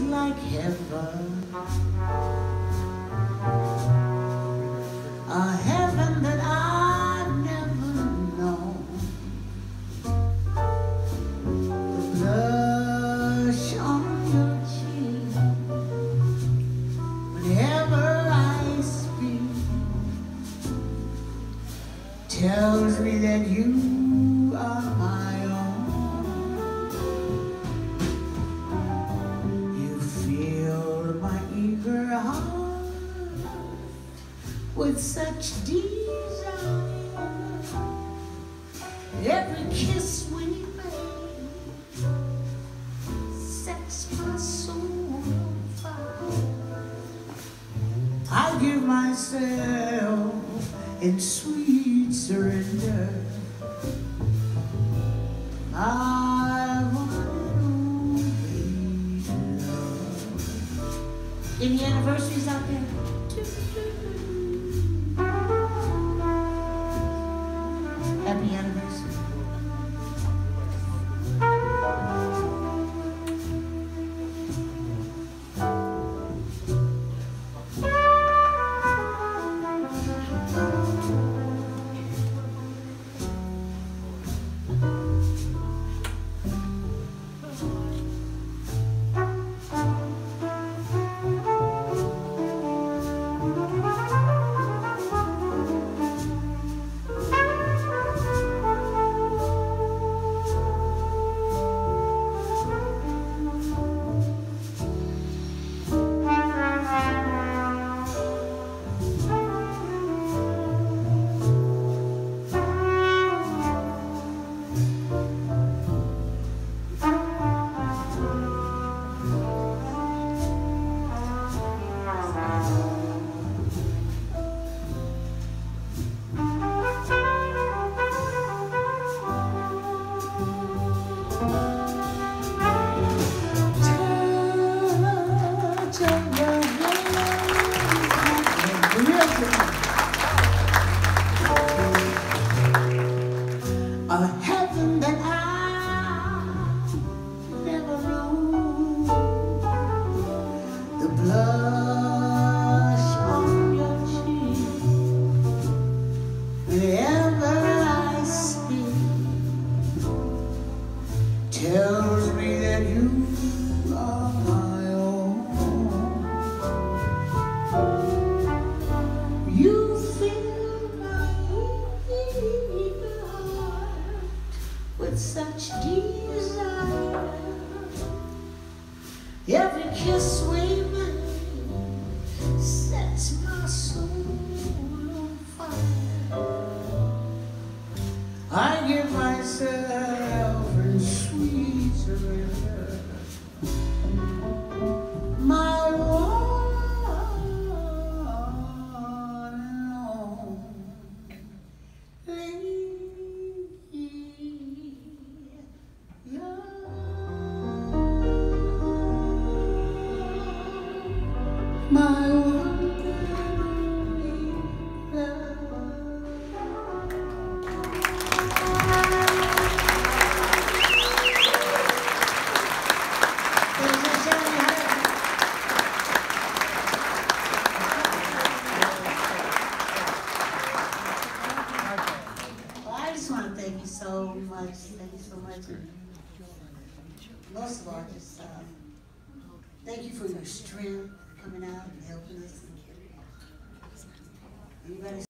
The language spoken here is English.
like heaven, a heaven that I've never known. The blush on your cheek whenever I speak tells me that you are my own. You fill my eager heart with such desire. Every kiss we make sets my soul on fire. I give myself in sweet surrender. I want to love. Any anniversaries out there? Happy anniversary. A heaven that I never known. The blush on your cheek whenever I speak tells me that you are my own. You fill my eager heart with such desire. Every kiss we make sets my soul on fire. I give myself in sweet surrender. My one and only my one love. Well, I just want to thank you so much. Thank you so much. And most of all, just thank you for your strength coming out and helping us. Anybody